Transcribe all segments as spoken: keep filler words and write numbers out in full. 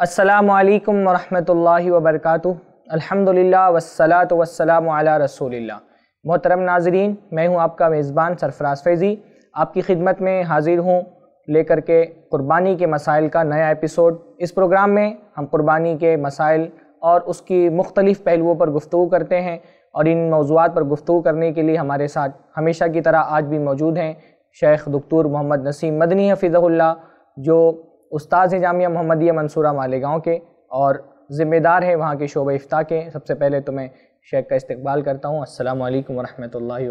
अस्सलामु अलैकुम वरहमतुल्लाहि वबरकातुहू। अल्हम्दुलिल्लाह वस्सलातु वस्सलामु अला रसूलिल्लाह। मोहतरम नाज़रीन, मैं हूँ आपका मेज़बान सरफराज फ़ैज़ी, आपकी खिदमत में हाज़िर हूँ लेकर के कुर्बानी के मसाइल का नया एपिसोड। इस प्रोग्राम में हम कुर्बानी के मसाइल और उसकी मुख्तलिफ़ पहलुओं पर गुफ्तगू करते हैं, और इन मौज़ूआत पर गुफ्तगू करने के लिए हमारे साथ हमेशा की तरह आज भी मौजूद हैं शेख डॉक्टर मोहम्मद नसीम मदनी हफ़िज़हुल्लाह, जो उस्ताद हैं जामिया मोहम्मदिया मंसूरा मालेगांव के और ज़िम्मेदार हैं वहाँ के शोबे इफ्ता के। सबसे पहले तो मैं शेख का इस्तकबाल करता हूँ। अस्सलामु अलैकुम वरहमतुल्लाहि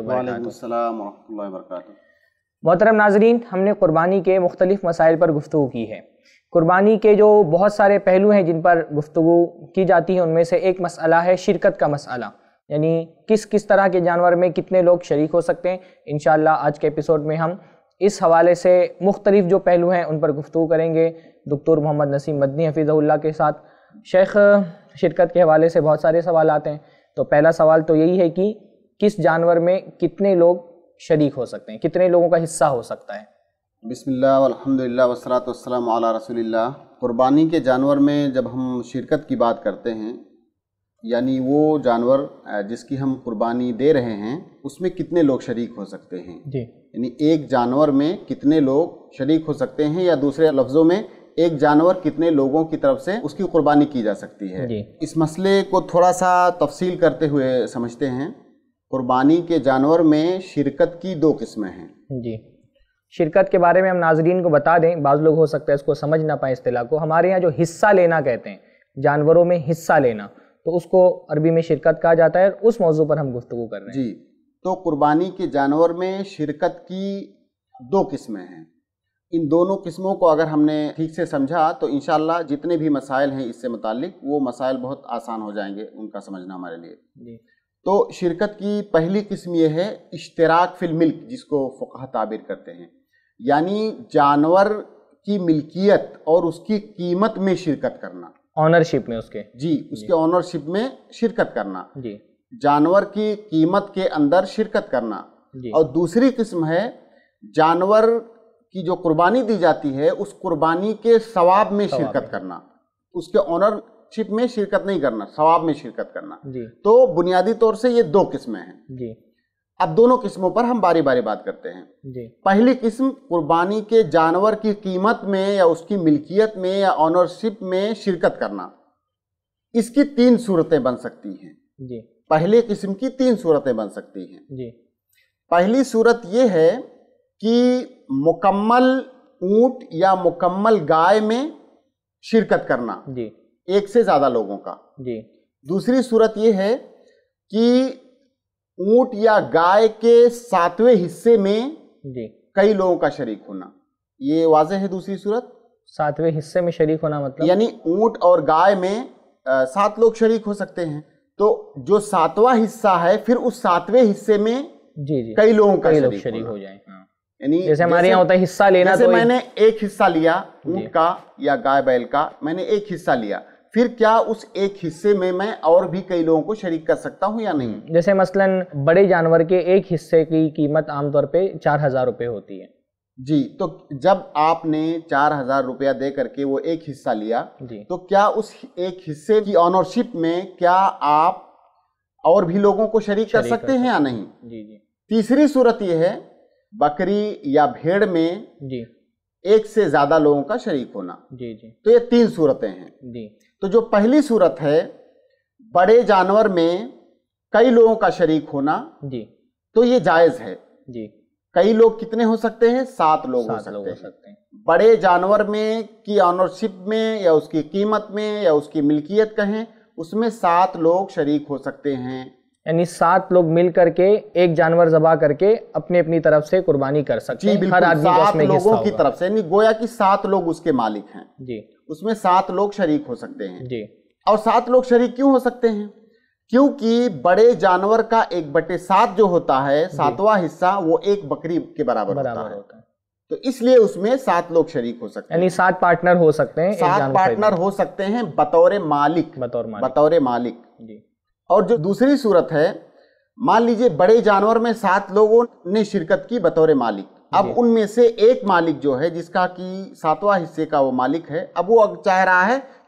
वबरकातुहू। मोहतरम नाज़रीन, हमने कुर्बानी के मुख्तलिफ़ मसाइल पर गुफ्तगू की है। कुर्बानी के जो बहुत सारे पहलू हैं जिन पर गुफ्तगू की जाती है, उनमें से एक मसला है शिरकत का मसला, यानी किस किस तरह के जानवर में कितने लोग शरीक हो सकते हैं। इंशाअल्लाह आज के एपिसोड में हम इस हवाले से मुख्तलिफ जो पहलू हैं उन पर गुफ्तगू करेंगे डॉक्टर मोहम्मद नसीम मदनी हफ़िज़हुल्लाह के साथ। शेख, शिरकत के हवाले से बहुत सारे सवाल आते हैं, तो पहला सवाल तो यही है कि किस जानवर में कितने लोग शरीक हो सकते हैं, कितने लोगों का हिस्सा हो सकता है। बिस्मिल्लाह वल्हम्दुलिल्लाह वस्सलातु वस्सलामु अला रसूलिल्लाह। कुर्बानी के जानवर में जब हम शिरकत की बात करते हैं, यानी वो जानवर जिसकी हम कुर्बानी दे रहे हैं उसमें कितने लोग शरीक हो सकते हैं जी, यानी एक जानवर में कितने लोग शरीक हो सकते हैं, या दूसरे लफ्ज़ों में एक जानवर कितने लोगों की तरफ से उसकी कुर्बानी की जा सकती है जी। इस मसले को थोड़ा सा तफसील करते हुए समझते हैं। कुर्बानी के जानवर में शिरकत की दो किस्में हैं जी। शिरकत के बारे में हम नाज़रीन को बता दें, बाज़ लोग हो सकता है इसको समझ ना पाए इस्तिलाह को। हमारे यहाँ जो हिस्सा लेना कहते हैं, जानवरों में हिस्सा लेना, तो उसको अरबी में शिरकत कहा जाता है। उस मौजू पर हम गुफ्तगू कर रहे हैं जी। तो कुर्बानी के जानवर में शिरकत की दो किस्में हैं। इन दोनों किस्मों को अगर हमने ठीक से समझा तो इंशाअल्लाह जितने भी मसाइल हैं इससे मुताल्लिक, वो मसाइल बहुत आसान हो जाएंगे उनका समझना हमारे लिए जी। तो शिरकत की पहली किस्म ये है इश्तिराक फिल मिल्क, जिसको फ़ुक़हा ताबीर करते हैं, यानी जानवर की मिल्कियत और उसकी कीमत में शिरकत करना, ऑनरशिप में उसके जी उसके ऑनरशिप में शिरकत करना जी, जानवर की कीमत के अंदर शिरकत करना जी। और दूसरी किस्म है जानवर की जो कुर्बानी दी जाती है उस कुर्बानी के सवाब में शिरकत करना, उसके ऑनरशिप में शिरकत नहीं करना, सवाब में शिरकत करना जी। तो बुनियादी तौर से ये दो किस्में हैं जी। अब दोनों किस्मों पर हम बारी बारी बात करते हैं जी। पहली किस्म कुर्बानी के जानवर की कीमत में या उसकी मिल्कियत में या ऑनरशिप में शिरकत करना। इसकी तीन सूरतें बन सकती हैं जी। पहले किस्म की तीन सूरतें बन सकती हैं जी। पहली सूरत यह है कि मुकम्मल ऊंट या मुकम्मल गाय में शिरकत करना जी, एक से ज्यादा लोगों का जी। दूसरी सूरत यह है कि ऊंट या गाय के सातवें हिस्से में जी कई लोगों का शरीक होना। ये वाज़ेह है दूसरी सूरत। सातवें हिस्से में शरीक होना मतलब यानी ऊंट और गाय में आ, सात लोग शरीक हो सकते हैं, तो जो सातवां हिस्सा है फिर उस सातवें हिस्से में जी जी कई लोगों का कई लोग शरीक, शरीक हो जाए। हाँ। यानी जैसे हमारे यहाँ होता है हिस्सा लेना, जैसे तो मैंने एक हिस्सा लिया ऊंट का या गाय बैल का, मैंने एक हिस्सा लिया, फिर क्या उस एक हिस्से में मैं और भी कई लोगों को शरीक कर सकता हूं या नहीं। जैसे मसलन बड़े जानवर के एक हिस्से की कीमत आमतौर पे चार हजार रुपये होती है जी, तो जब आपने चार हजार रुपया दे करके वो एक हिस्सा लिया जी, तो क्या उस एक हिस्से की ऑनरशिप में क्या आप और भी लोगों को शरीक कर सकते हैं या नहीं। जी जी। तीसरी सूरत यह है बकरी या भेड़ में जी एक से ज्यादा लोगों का शरीक होना जी जी। तो ये तीन सूरतें हैं जी। तो जो पहली सूरत है बड़े जानवर में कई लोगों का शरीक होना जी, तो ये जायज है जी। कई लोग कितने हो सकते हैं? सात लोग हो सकते, लोग हो सकते हैं। बड़े जानवर में की ऑनरशिप में या उसकी कीमत में या उसकी मिल्कियत कहें, उसमें सात लोग शरीक हो सकते हैं, यानी सात लोग मिल करके एक जानवर ज़बा करके अपनी अपनी तरफ से कुर्बानी कर सकते हैं। हर आदमी सात लोगों की तरफ से, यानी गोया कि सात लोग उसके मालिक हैं जी, उसमें सात लोग शरीक हो सकते हैं जी। और सात लोग शरीक क्यों हो सकते हैं? क्योंकि बड़े जानवर का एक बटे सात जो होता है, सातवां हिस्सा, वो एक बकरी के बराबर, बराबर होता, होता है, तो इसलिए उसमें सात लोग शरीक हो सकते हैं, यानी सात पार्टनर हो सकते हैं, सात पार्टनर हो सकते हैं बतौर मालिक, बतौर मालिक, बतौर मालिक जी। और जो दूसरी सूरत है, मान लीजिए बड़े जानवर में सात लोगों ने शिरकत की बतौर मालिक, अब उनमें से एक मालिक जो है जिसका कि सातवां हिस्से का वो मालिक है, अब वो चाह रहा है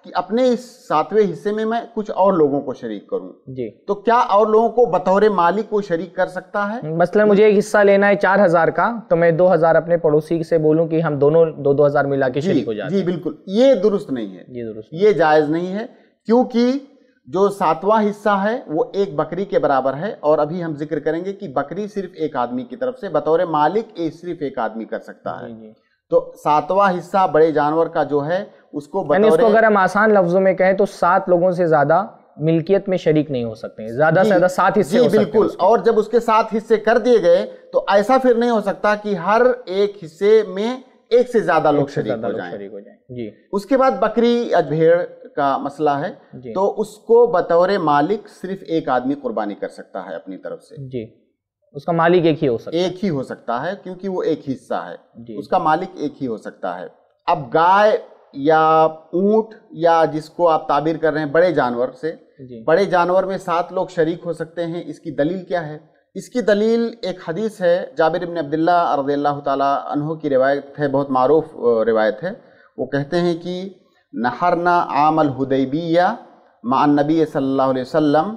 کہ اپنے اس ساتویں حصے میں میں کچھ اور لوگوں کو شریک کروں جی، تو کیا اور لوگوں کو بطور مالک کو شریک کر سکتا ہے؟ مثلا مجھے ایک حصہ لینا ہے چار ہزار کا، تو میں دو ہزار اپنے پڑوسی سے بولوں کہ ہم دونوں دو دو ہزار ملا کے شریک ہو جاتے ہیں؟ جی بالکل، یہ درست نہیں ہے، یہ درست یہ جائز نہیں ہے، کیونکہ جو ساتواں حصہ ہے وہ ایک بکری کے برابر ہے، اور ابھی ہم ذکر کریں گے کہ بکری صرف ایک آدمی کی طرف سے بطور مالک صرف ایک آدمی کر سکتا ہے۔ تو ساتواں حصہ بڑے جانور کا جو ہے اس کو یعنی اس بطور، کو اگر ہم آسان لفظوں میں کہیں تو سات لوگوں سے زیادہ ملکیت میں شریک نہیں ہو سکتے ہیں، زیادہ سے زیادہ سات حصے ہو سکتے ہیں۔ بالکل، اور جب اس کے سات حصے کر دیے گئے تو ایسا پھر نہیں ہو سکتا کہ ہر ایک حصے میں ایک سے زیادہ لوگ شریک ہو جائیں۔ جی، اس کے بعد بکری یا بھیڑ کا مسئلہ ہے، تو اس کو بطور مالک صرف ایک آدمی قربانی کر سکتا ہے اپنی طرف سے۔ جی، اس کا مالک ایک ہی ہو سکتا ہے، ایک ہی ہو سکتا ہے کیونکہ وہ ایک حصہ ہے، اس کا مالک ایک ہی ہو سکتا ہے۔ اب گائے یا اونٹ یا جس کو آپ تعبیر کر رہے ہیں بڑے جانور سے، بڑے جانور میں سات لوگ شریک ہو سکتے ہیں، اس کی دلیل کیا ہے؟ اس کی دلیل ایک حدیث ہے، جابر بن عبداللہ رضی اللہ تعالیٰ عنہ کی روایت ہے، بہت معروف روایت ہے۔ وہ کہتے ہیں کہ نحرنا عام الحدیبیہ مع النبی صلی اللہ علیہ وسلم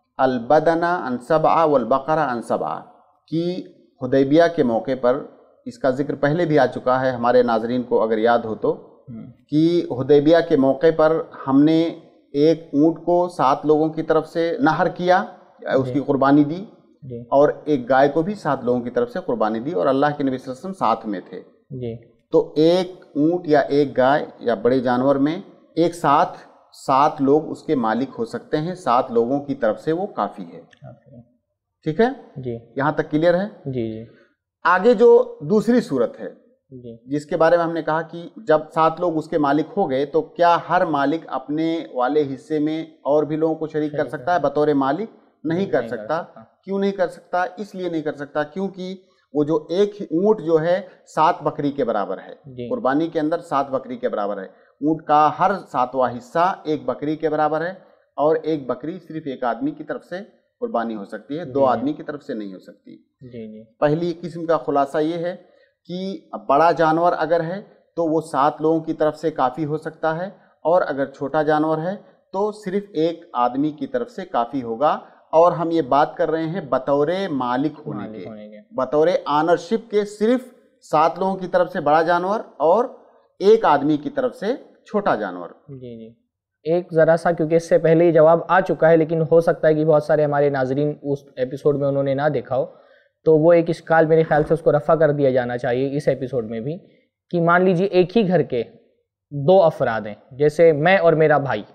البدن عن سبعہ والبقر عن سبعہ، کہ حدیبیہ کے موقع پر، اس کا ذکر پہلے بھی آ چکا ہے ہمارے ناظرین کو اگر یاد ہو تو، کہ حدیبیہ کے موقع پر ہم نے ایک اونٹ کو سات لوگوں کی طرف سے نہر کیا، اس کی قربانی دی، اور ایک گائے کو بھی سات لوگوں کی طرف سے قربانی دی، اور اللہ کے نبی صلی اللہ علیہ وسلم ساتھ میں تھے۔ تو ایک اونٹ یا ایک گائے یا بڑے جانور میں ایک ساتھ سات لوگ اس کے مالک ہو سکتے ہیں، سات لوگوں کی طرف سے وہ کافی ہے۔ ٹھیک ہے جی، یہاں تک کلیئر ہے؟ جی جی۔ آگے جو دوسری صورت ہے جس کے بارے میں ہم نے کہا کہ جب سات لوگ اس کے مالک ہو گئے تو کیا ہر مالک اپنے والے حصے میں اور بھی لوگوں کو شریک کر سکتا ہے؟ بطور مالک نہیں کر سکتا۔ کیوں نہیں کر سکتا؟ اس لیے نہیں کر سکتا کیونکہ وہ جو ایک اونٹ جو ہے سات بکری کے برابر ہے، قربانی کے اندر سات بکری کے برابر ہے۔ اونٹ کا ہر ساتواں حصہ ایک بکری کے برابر ہے، اور ایک بکری صرف ایک آدمی کی طرف سے قربانی ہو سکتی ہے، دو آدمی کی طرف سے نہیں ہو سکتی۔ پہلی قسم کا خلاصہ یہ ہے کہ بڑا جانور اگر ہے تو وہ سات لوگوں کی طرف سے کافی ہو سکتا ہے، اور اگر چھوٹا جانور ہے تو صرف ایک آدمی کی طرف سے کافی ہوگا۔ اور ہم یہ بات کر رہے ہیں بطور مالک ہونے کے، بطور آنرشپ کے، صرف سات لوگوں کی طرف سے بڑا جانور اور ایک آدمی کی طرف سے چھوٹا جانور۔ جی جی، ایک ذرا سا، کیونکہ اس سے پہلے ہی جواب آ چکا ہے لیکن ہو سکتا ہے کہ بہت سارے ہمارے ناظرین اس ایپیسوڈ میں انہوں نے نہ دیکھا ہو، تو وہ ایک اشکال میرے خیال سے اس کو رفع کر دیا جانا چاہیے اس ایپیسوڈ میں بھی، کہ مان لیجیے ایک ہی گھر کے دو افراد ہیں، جیسے میں اور میرا بھائی،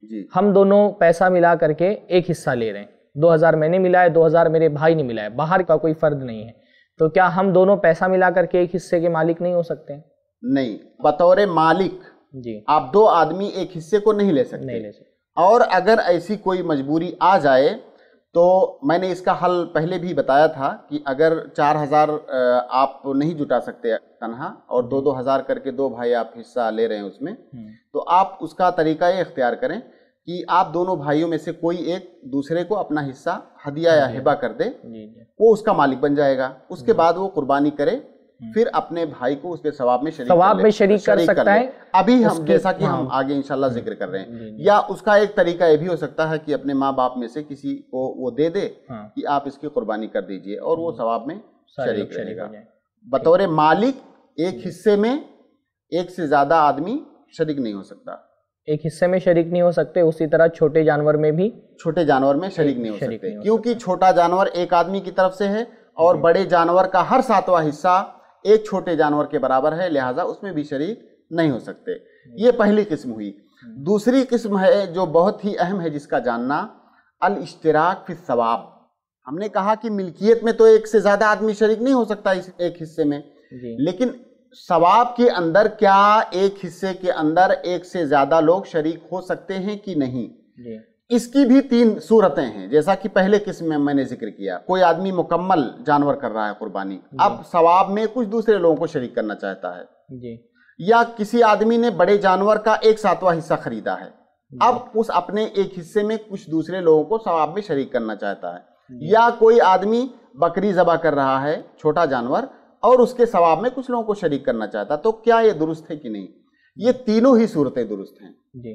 ہم دونوں پیسہ ملا کر کے ایک حصہ لے رہے ہیں، دو ہزار میں نے ملا ہے، دو ہزار میرے بھائی نے ملا ہے، باہر کا کوئی فرد نہیں ہے، تو کیا ہم دونوں پیسہ ملا کر کے ایک حصے کے مالک نہیں ہو سکتے؟ نہیں، بطور مالک جی آپ دو آدمی ایک حصے کو نہیں لے سکتے۔ نہیں لے سکتے۔ اور اگر ایسی کوئی مجبوری آ جائے تو میں نے اس کا حل پہلے بھی بتایا تھا کہ اگر چار ہزار آپ نہیں جٹا سکتے تنہا، اور دو دو ہزار کر کے دو بھائی آپ حصہ لے رہے ہیں اس میں، تو آپ اس کا طریقہ یہ اختیار کریں کہ آپ دونوں بھائیوں میں سے کوئی ایک دوسرے کو اپنا حصہ ہدیہ یا ہبہ کر دے، وہ اس کا مالک بن جائے گا۔ اس کے بعد وہ قربانی کرے، پھر اپنے بھائی کو اس کے ثواب میں شریک ثواب میں شریک کر سکتا ہے۔ ابھی ہم جیسا کہ ہم آگے انشاءاللہ ذکر کر رہے ہیں، یا اس کا ایک طریقہ یہ بھی ہو سکتا ہے کہ اپنے ماں باپ میں سے کسی کو وہ دے دے کہ آپ اس کی قربانی کر دیجئے، اور وہ ثواب میں شریک رہے گا۔ بطور مالک ایک حصے میں ایک سے زیادہ آدمی شریک نہیں ہو سکتا، ایک حصے میں شریک نہیں ہو سکتے۔ اسی طرح چھوٹے جانور میں بھی چھوٹے جانور میں شریک نہیں ہو سکتے، کیونکہ چھوٹا جانور ایک آدمی کی طرف سے ہے، اور بڑے جانور کا ہر ساتواں حصہ ایک چھوٹے جانور کے برابر ہے، لہٰذا اس میں بھی شریک نہیں ہو سکتے۔ یہ پہلی قسم ہوئی۔ دوسری قسم ہے جو بہت ہی اہم ہے جس کا جاننا، الاشتراک فی الثواب۔ ہم نے کہا کہ ملکیت میں تو ایک سے زیادہ آدمی شریک نہیں ہو سکتا اس ایک حصے میں، لیکن ثواب کے اندر کیا ایک حصے کے اندر ایک سے زیادہ لوگ شریک ہو سکتے ہیں کہ نہیں؟ اس کی بھی تین صورتیں ہیں، جیسا کہ پہلے قسم میں میں نے ذکر کیا۔ کوئی آدمی مکمل جانور کر رہا ہے قربانی، اب ثواب میں کچھ دوسرے لوگوں کو شریک کرنا چاہتا ہے، یا کسی آدمی نے بڑے جانور کا ایک ساتواں حصہ خریدا ہے، اب اس اپنے ایک حصے میں کچھ دوسرے لوگوں کو ثواب میں شریک کرنا چاہتا ہے، یا کوئی آدمی بکری ذبح کر رہا ہے چھوٹا جانور، اور اس کے ثواب میں کچھ لوگوں کو شریک کرنا چاہتا ہے، تو کیا یہ درست ہے کہ نہیں؟ یہ تینوں ہی صورتیں درست ہیں۔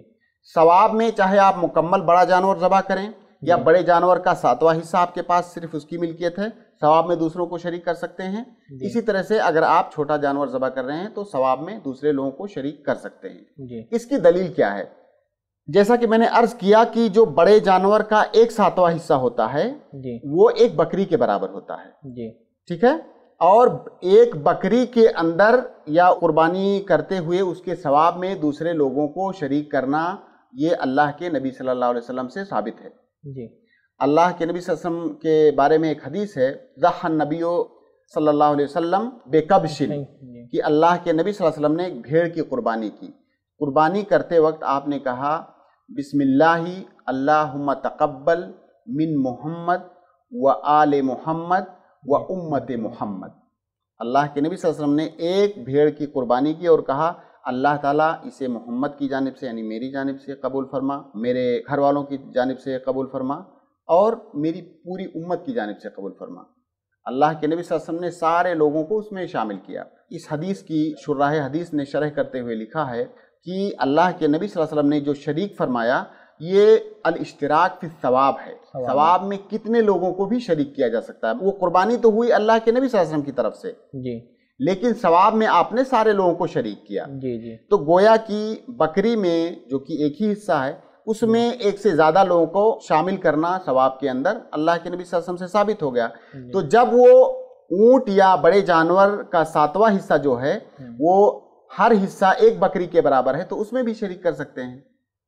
सवाब में चाहे आप मुकम्मल बड़ा जानवर ज़बह करें या बड़े जानवर का सातवां हिस्सा आपके पास सिर्फ उसकी मिल्कियत है, सवाब में दूसरों को शरीक कर सकते हैं। इसी तरह से अगर आप छोटा जानवर ज़बह कर रहे हैं तो सवाब में दूसरे लोगों को शरीक कर सकते हैं। इसकी दलील क्या है? जैसा कि मैंने अर्ज किया कि जो बड़े जानवर का एक सातवां हिस्सा होता है वो एक बकरी के बराबर होता है, ठीक है। और एक बकरी के अंदर या कुर्बानी करते हुए उसके सवाब में दूसरे लोगों को शरीक करना, ये अल्लाह के नबी सल्लल्लाहु अलैहि वसल्लम से साबित है जी। अल्लाह के नबी सल्लल्लाहु अलैहि वसल्लम के बारे में एक हदीस है, ज़हन नबियो सल्लल्लाहु अलैहि वसल्लम बेकबशिन, कि अल्लाह के नबी सल्लल्लाहु अलैहि वसल्लम ने एक भेड़ की कुर्बानी की। कुर्बानी करते वक्त आपने कहा बिस्मिल्लाहि अल्लाहुम्मा तक़ब्बल मिन मुहम्मद व आले मुहम्मद व उम्मत मुहम्मद। अल्लाह के नबी सल्लल्लाहु अलैहि वसल्लम ने एक भेड़ की कुर्बानी की और कहा अल्लाह ताला इसे मोहम्मद की जानिब से यानी मेरी जानिब से कबूल फरमा, मेरे घर वालों की जानिब से कबूल फरमा और मेरी पूरी उम्मत की जानिब से कबूल फरमा। अल्लाह के नबी सल्लल्लाहु अलैहि वसल्लम ने सारे लोगों को उसमें शामिल किया। इस हदीस की शुर्राह हदीस ने शरह करते हुए लिखा है कि अल्लाह के नबी सल्लल्लाहु अलैहि वसल्लम ने जो शरीक फरमाया ये अल इश्तिराक फिस सवाब है, सवाब में कितने लोगों को भी शरीक किया जा सकता है। वो कुर्बानी तो हुई अल्लाह के नबी सल्लल्लाहु अलैहि वसल्लम की तरफ से जी, लेकिन सवाब में आपने सारे लोगों को शरीक किया जी जी। तो गोया कि बकरी में जो कि एक ही हिस्सा है उसमें एक से ज्यादा लोगों को शामिल करना सवाब के अंदर अल्लाह के नबी सल्लल्लाहु अलैहि वसल्लम से साबित हो गया। तो जब वो ऊंट या बड़े जानवर का सातवां हिस्सा जो है वो हर हिस्सा एक बकरी के बराबर है तो उसमें भी शरीक कर सकते हैं।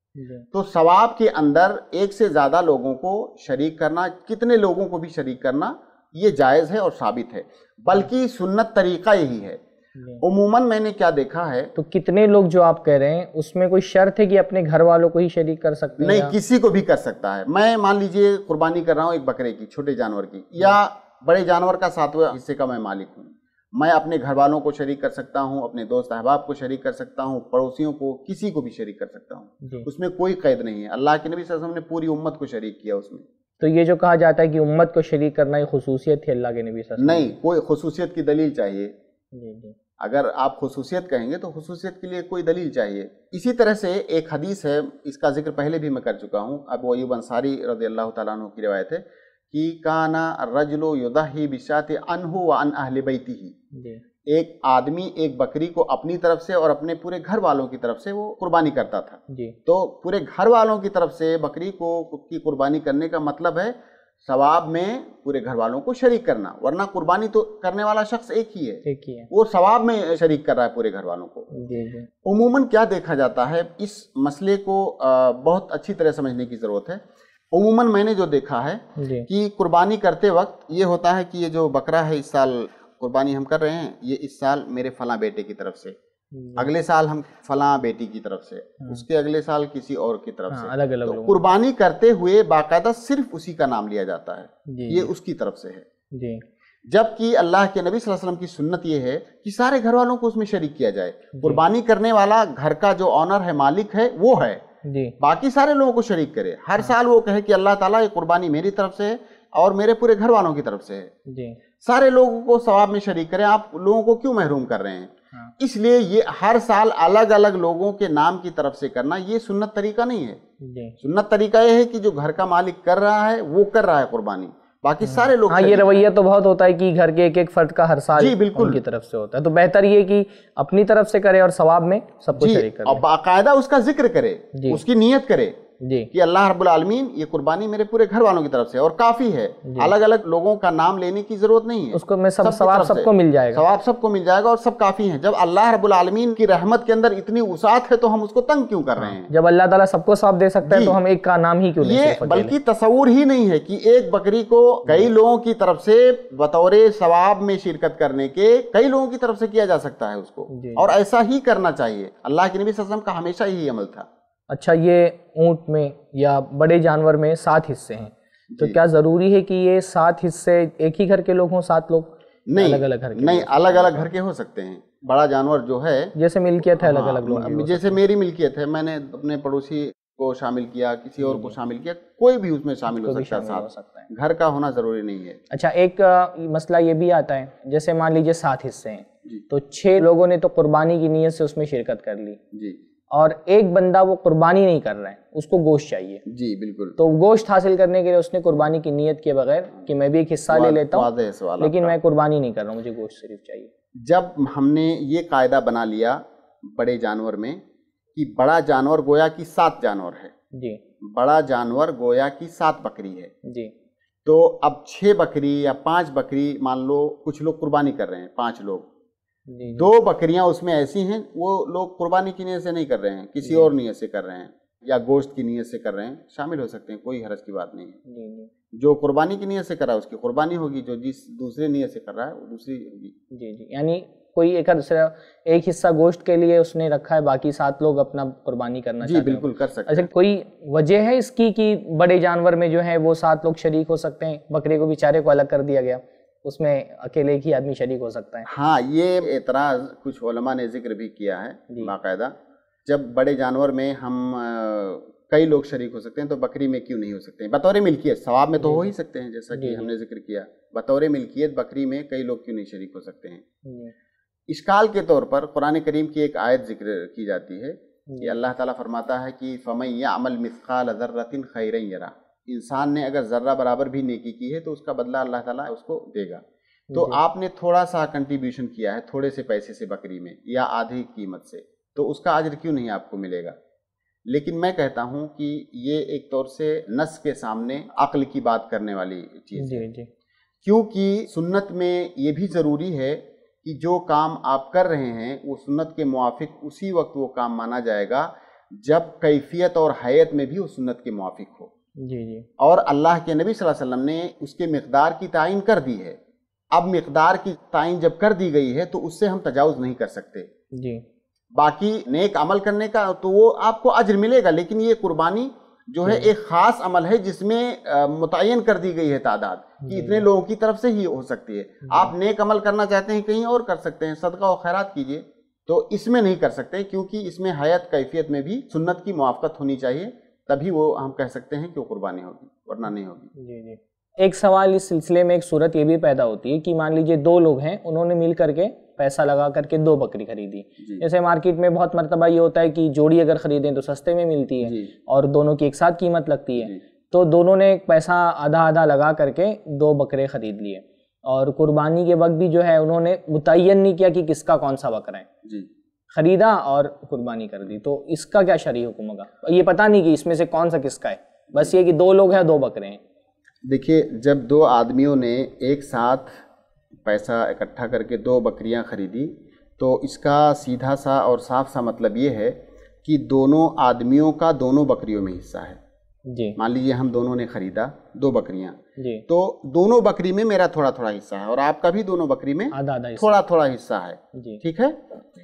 तो सवाब के अंदर एक से ज्यादा लोगों को शरीक करना, कितने लोगों को भी शरीक करना, ये जायज़ है और साबित है, बल्कि सुन्नत तरीका यही है। उमूमन मैंने क्या देखा है, तो कितने लोग जो आप कह रहे हैं उसमें कोई शर्त है कि अपने घर वालों को ही शरीक कर सकते हैं? नहीं, किसी को भी कर सकता है। मैं मान लीजिए कुर्बानी कर रहा हूँ एक बकरे की, छोटे जानवर की, या बड़े जानवर का सातवें हिस्से का मैं मालिक हूँ, मैं अपने घर वालों को शरीक कर सकता हूँ, अपने दोस्त अहबाब को शरीक कर सकता हूँ, पड़ोसियों को, किसी को भी शरीक कर सकता हूँ, उसमें कोई कैद नहीं है। अल्लाह के नबी सल्लल्लाहु अलैहि वसल्लम ने पूरी उम्मत को शरीक किया उसमें। तो ये जो कहा जाता है कि उम्मत को शरीक करना ये खुसूसियत है अल्लाह के नबी सल्लल्लाहु अलैहि वसल्लम, नहीं, कोई खुसूसियत की दलील चाहिए जी जी। अगर आप खुसूसियत कहेंगे तो खुसूसियत के लिए कोई दलील चाहिए। इसी तरह से एक हदीस है, इसका जिक्र पहले भी मैं कर चुका हूँ, अबू अय्यूब अंसारी रज़ियल्लाहु ताला अन्हु की रिवायत है कि काना रजुलु युदही बिशाति अनहु व अन अहले बैतिही, एक आदमी एक बकरी को अपनी तरफ से और अपने पूरे घर वालों की तरफ से वो कुर्बानी करता था जी। तो पूरे घर वालों की तरफ से बकरी को की कुर्बानी करने का मतलब है सवाब में पूरे घर वालों को शरीक करना, वरना कुर्बानी तो करने वाला शख्स एक ही है, एक ही है, वो सवाब में शरीक कर रहा है पूरे घर वालों को जी जी। उमूमन क्या देखा जाता है, इस मसले को बहुत अच्छी तरह समझने की जरूरत है। उमूमन मैंने जो देखा है कि कुर्बानी करते वक्त ये होता है कि ये जो बकरा है इस साल कुर्बानी हम कर रहे हैं, ये इस साल मेरे फला बेटे की तरफ से, अगले साल हम फला बेटी की तरफ से, उसके अगले साल किसी और की तरफ से, अलग अलग। तो कुर्बानी करते हुए बाकायदा सिर्फ उसी का नाम लिया जाता है, ये उसकी तरफ से है जी। जबकि अल्लाह के नबी सल्लल्लाहु अलैहि वसल्लम की सुन्नत ये है कि सारे घर वालों को उसमें शरीक किया जाए। कुर्बानी करने वाला घर का जो ऑनर है, मालिक है, वो है जी, बाकी सारे लोगों को शरीक करे। हर साल वो कहे कि अल्लाह ताला ये कुर्बानी मेरी तरफ से है और मेरे पूरे घर वालों की तरफ से है जी। सारे लोगों को सवाब में शरीक करें, आप लोगों को क्यों महरूम कर रहे हैं? हाँ। इसलिए ये हर साल अलग अलग लोगों के नाम की तरफ से करना ये सुन्नत तरीका नहीं है जी। सुन्नत तरीका ये है कि जो घर का मालिक कर रहा है वो कर रहा है कुर्बानी, बाकी हाँ। सारे लोग। हाँ, ये रवैया तो बहुत होता है कि घर के एक एक फर्द का हर साल जी बिल्कुल उनकी तरफ से होता है, तो बेहतर ये कि अपनी तरफ से करे और सवाब में सबको शरीक करे और बाकायदा उसका जिक्र करे, उसकी नियत करे जी कि अल्लाह रब्बुल आलमीन ये कुर्बानी मेरे पूरे घर वालों की तरफ से, और काफी है, अलग अलग लोगों का नाम लेने की जरूरत नहीं है, उसको में सब सवाब सबको मिल जाएगा, सवाब सबको मिल जाएगा और सब काफी है। जब अल्लाह रब्बुल आलमीन की रहमत के अंदर इतनी वसाअत है तो हम उसको तंग क्यों कर रहे हैं? जब अल्लाह ताला सबको सवाब दे सकता है तो हम एक का नाम ही क्यों? ये बल्कि तस्वुर ही नहीं है कि एक बकरी को कई लोगों की तरफ से बतौर सवाब में शिरकत करने के कई लोगों की तरफ से किया जा सकता है उसको, और ऐसा ही करना चाहिए। अल्लाह के नबी सल्लल्लाहु अलैहि वसल्लम का हमेशा यही अमल था। अच्छा, ये ऊंट में या बड़े जानवर में सात हिस्से हैं, तो क्या जरूरी है कि ये सात हिस्से एक ही घर के लोग हों, सात लोग? नहीं, अलग अलग घर के नहीं, अलग अलग घर के हो सकते हैं। बड़ा जानवर जो है जैसे मिल्कियत है अलग अलग लोग, जैसे मेरी मिल्कियत है, मैंने अपने पड़ोसी को शामिल किया, किसी और को शामिल किया, कोई भी उसमें शामिल हो सकता है, घर का होना जरूरी नहीं है। अच्छा, एक मसला ये भी आता है, जैसे मान लीजिए सात हिस्से हैं तो छह लोगों ने तो कुर्बानी की नीयत से उसमें शिरकत कर ली जी, اور ایک بندہ وہ قربانی نہیں کر رہا ہے، اس کو گوشت چاہیے، جی بالکل، تو گوشت حاصل کرنے کے لیے اس نے قربانی کی نیت کے بغیر کہ میں بھی ایک حصہ لے لیتا ہوں لیکن میں قربانی نہیں کر رہا ہوں، مجھے گوشت صرف چاہیے۔ جب ہم نے یہ قاعدہ بنا لیا بڑے جانور میں کہ بڑا جانور گویا کی سات جانور ہے، جی بڑا جانور گویا کی سات بکری ہے، جی تو اب چھ بکری یا پانچ بکری مان لو کچھ لوگ قربانی کر رہے ہیں، پانچ لوگ، دو بکریاں اس میں ایسی ہیں وہ لوگ قربانی کی نیت سے نہیں کر رہے ہیں، کسی اور نیت سے کر رہے ہیں یا گوشت کی نیت سے کر رہے ہیں، شامل ہو سکتے ہیں، کوئی حرج کی بات نہیں ہے۔ جو قربانی کی نیت سے کر رہا ہے اس کی قربانی ہوگی، جو جس دوسرے نیت سے کر رہا ہے وہ دوسری ہوگی۔ جی جی یعنی کوئی ایک ایک حصہ گوشت کے لیے اس نے رکھا ہے، باقی سات لوگ اپنا قربانی کرنا چاہتے ہیں۔ جی بالکل کر سکتے ہیں۔ اچھا کوئی وجہ ہے اس کی کہ بڑے جانور میں جو ہے وہ سات لوگ شریک ہو سکتے ہیں، بکرے کو بیچارے کو الگ کر دیا گیا، اس میں اکیلے ایک ہی آدمی شریک ہو سکتا ہے؟ ہاں یہ اعتراض کچھ علماء نے ذکر بھی کیا ہے باقاعدہ، جب بڑے جانور میں ہم کئی لوگ شریک ہو سکتے ہیں تو بکری میں کیوں نہیں ہو سکتے ہیں؟ بطور ملکیت ثواب میں تو ہو ہی سکتے ہیں، جیسا کہ ہم نے ذکر کیا، بطور ملکیت بکری میں کئی لوگ کیوں نہیں شریک ہو سکتے ہیں؟ اشکال کے طور پر قرآن کریم کی ایک آیت ذکر کی جاتی ہے کہ اللہ تعالیٰ فرماتا ہے کہ فَمَن يَعْمَلْ مِثْقَالَ ذَرَّةٍ خَيْرًا يَرَهُ، انسان نے اگر ذرہ برابر بھی نیکی کی ہے تو اس کا بدلہ اللہ تعالیٰ اس کو دے گا۔ تو آپ نے تھوڑا سا کنٹریبیوشن کیا ہے تھوڑے سے پیسے سے بکری میں یا آدھی قیمت سے، تو اس کا اجر کیوں نہیں آپ کو ملے گا؟ لیکن میں کہتا ہوں کہ یہ ایک طور سے نص کے سامنے عقل کی بات کرنے والی چیز ہے، کیونکہ سنت میں یہ بھی ضروری ہے کہ جو کام آپ کر رہے ہیں وہ سنت کے موافق اسی وقت وہ کام مانا جائے گا جب کیفیت اور حیت میں بھی وہ سنت کے موافق ہو۔ جی جی اور اللہ کے نبی صلی اللہ علیہ وسلم نے اس کے مقدار کی تعین کر دی ہے، اب مقدار کی تعین جب کر دی گئی ہے تو اس سے ہم تجاوز نہیں کر سکتے۔ جی باقی نیک عمل کرنے کا تو وہ آپ کو اجر ملے گا، لیکن یہ قربانی جو ہے ایک خاص عمل ہے جس میں متعین کر دی گئی ہے تعداد کہ اتنے لوگوں کی طرف سے ہی ہو سکتی ہے۔ آپ نیک عمل کرنا چاہتے ہیں کہیں اور کر سکتے ہیں، صدقہ و خیرات کیجئے، تو اس میں نہیں کر سکتے کیونکہ اس میں حیات کیفیت میں بھی سنت کی موافقت ہونی چاہیے، تبھی وہ ہم کہہ سکتے ہیں کہ وہ قربانی ہوگی، ورنہ نہیں ہوگی۔ جی جی ایک سوال اس سلسلے میں، ایک صورت یہ بھی پیدا ہوتی ہے کہ مان لیجئے دو لوگ ہیں، انہوں نے مل کر کے پیسہ لگا کر کے دو بکری خریدی، جیسے مارکیٹ میں بہت مرتبہ یہ ہوتا ہے کہ جوڑی اگر خریدیں تو سستے میں ملتی ہے اور دونوں کی ایک ساتھ قیمت لگتی ہے، تو دونوں نے پیسہ آدھا آدھا لگا کر کے دو بکرے خرید لیے، اور قربانی کے وقت بھی جو ہے انہوں نے متعین نہیں کیا کہ کس کا کون سا بکرا ہے، خریدا اور قربانی کر دی، تو اس کا کیا شرعی حکم ہوگا؟ یہ پتہ نہیں کہ اس میں سے کون سا کس کا ہے، بس یہ کہ دو لوگ ہیں دو بکرے ہیں۔ دیکھیے جب دو آدمیوں نے ایک ساتھ پیسہ اکٹھا کر کے دو بکریاں خریدی تو اس کا سیدھا سا اور صاف سا مطلب یہ ہے کہ دونوں آدمیوں کا دونوں بکریوں میں حصہ ہے۔ جی مان لیجیے ہم دونوں نے خریدا دو بکریاں، جی تو دونوں بکری میں میرا تھوڑا تھوڑا حصہ ہے اور آپ کا بھی دونوں بکری میں تھوڑا تھوڑا حصہ ہے، جی ٹھیک ہے۔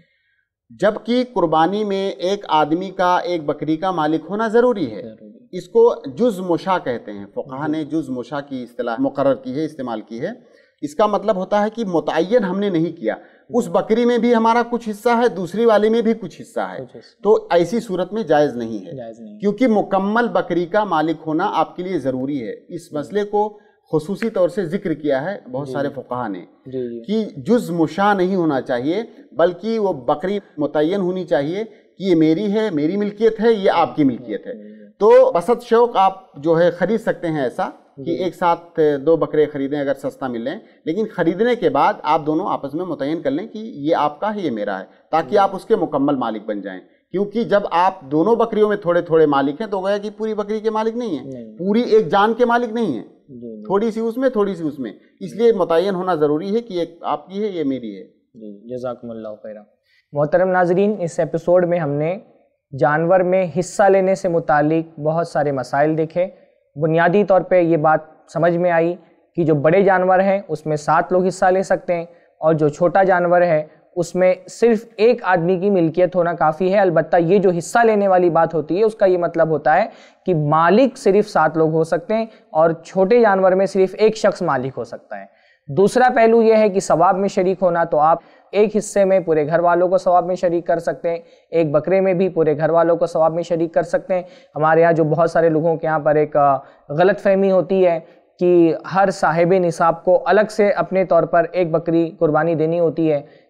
جبکہ قربانی میں ایک آدمی کا ایک بکری کا مالک ہونا ضروری ہے، اس کو جز مشا کہتے ہیں، فقہا نے جز مشا کی اصطلاح مقرر کی ہے، استعمال کی ہے۔ اس کا مطلب ہوتا ہے کہ متعین ہم نے نہیں کیا، اس بکری میں بھی ہمارا کچھ حصہ ہے، دوسری والی میں بھی کچھ حصہ ہے، تو ایسی صورت میں جائز نہیں ہے، کیونکہ مکمل بکری کا مالک ہونا آپ کے لیے ضروری ہے۔ اس مسئلے کو خصوصی طور سے ذکر کیا ہے بہت سارے فقہا نے کہ جز مشاع نہیں ہونا چاہیے، بلکہ وہ بکری متعین ہونی چاہیے کہ یہ میری ہے، میری ملکیت ہے، یہ آپ کی ملکیت ہے۔ تو بسط شوق آپ جو ہے خرید سکتے ہیں ایسا کہ ایک ساتھ دو بکرے خریدیں اگر سستا ملیں، لیکن خریدنے کے بعد آپ دونوں آپس میں متعین کر لیں کہ یہ آپ کا ہے یہ میرا ہے، تاکہ آپ اس کے مکمل مالک بن جائیں۔ کیونکہ جب آپ دونوں بکریوں میں تھوڑے تھوڑے مالک ہیں تو گویا کہ پوری بکری کے مالک نہیں ہیں، پوری ایک جان کے مالک نہیں ہیں، تھوڑی سی اس میں تھوڑی سی اس میں، اس لیے متعین ہونا ضروری ہے کہ ایک آپ کی ہے یہ میری ہے۔ جی جزاکم اللہ خیرا۔ محترم ناظرین، اس ایپیسوڈ میں ہم نے جانور میں حصہ لینے سے متعلق بہت سارے مسائل دیکھے۔ بنیادی طور پہ یہ بات سمجھ میں آئی کہ جو بڑے جانور ہیں اس میں سات لوگ حصہ لے سکتے ہیں، اور جو چھوٹا جانور ہے اس میں صرف ایک آدمی کی ملکیت ہونا کافی ہے۔ البتہ یہ جو حصہ لینے والی بات ہوتی ہے اس کا یہ مطلب ہوتا ہے کہ مالک صرف سات لوگ ہو سکتے ہیں اور چھوٹے جانور میں صرف ایک شخص مالک ہو سکتا ہے۔ دوسرا پہلو یہ ہے کہ ثواب میں شریک ہونا، تو آپ ایک حصے میں پورے گھر والوں کو ثواب میں شریک کر سکتے ہیں، ایک بکرے میں بھی پورے گھر والوں کو ثواب میں شریک کر سکتے ہیں۔ ہمارے یہاں جو بہت سارے لوگوں کے یہاں پر ایک غلط فہمی ہوتی ہے کہ ہر صاحب نصاب کو الگ سے اپنے طور پر ایک بکری قربانی دینی ہوتی ہے،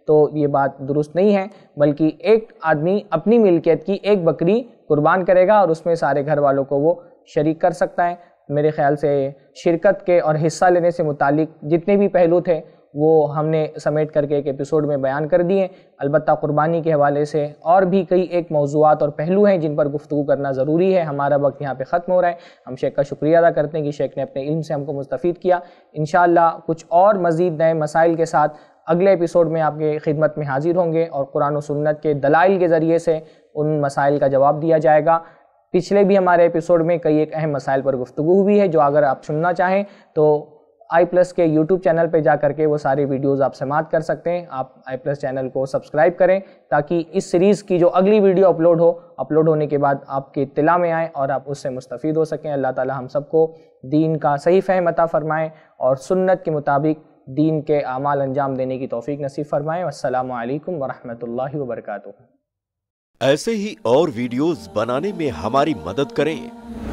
تو یہ بات درست نہیں ہے، بلکہ ایک آدمی اپنی ملکیت کی ایک بکری قربان کرے گا اور اس میں سارے گھر والوں کو وہ شریک کر سکتا ہے۔ میرے خیال سے شرکت کے اور حصہ لینے سے متعلق جتنے بھی پہلو تھے وہ ہم نے سمیٹ کر کے ایک ایپیسوڈ میں بیان کر دیے۔ البتہ قربانی کے حوالے سے اور بھی کئی ایک موضوعات اور پہلو ہیں جن پر گفتگو کرنا ضروری ہے۔ ہمارا وقت یہاں پہ ختم ہو رہا ہے۔ ہم شیخ کا شکریہ ادا کرتے ہیں کہ شیخ نے اپنے علم سے ہم کو مستفید کیا۔ انشاءاللہ کچھ اور مزید نئے مسائل کے ساتھ اگلے ایپیسوڈ میں آپ کے خدمت میں حاضر ہوں گے اور قرآن و سنت کے دلائل کے ذریعے سے ان مسائل کا جواب دیا جائے گا۔ پچھلے بھی ہمارے ایپیسوڈ میں کئی ایک اہم مسائل پر گفتگو ہوئی ہے، جو اگر آپ سننا چاہیں تو آئی پلس کے یوٹیوب چینل پہ جا کر کے وہ ساری ویڈیوز آپ سماعت کر سکتے ہیں۔ آپ آئی پلس چینل کو سبسکرائب کریں تاکہ اس سیریز کی جو اگلی ویڈیو اپلوڈ ہو اپلوڈ ہونے کے بعد آپ کی اطلاع میں آئیں اور آپ اس سے مستفید ہو سکیں۔ اللہ تعالی ہم سب کو دین کا صحیح فہم عطا فرمائیں اور سنت کے مطابق دین کے اعمال انجام دینے کی توفیق نصیب فرمائیں۔ والسلام علیکم ورحمۃ اللہ وبرکاتہ۔ ایسے ہی اور ویڈیوز بنانے میں ہماری مدد کریں۔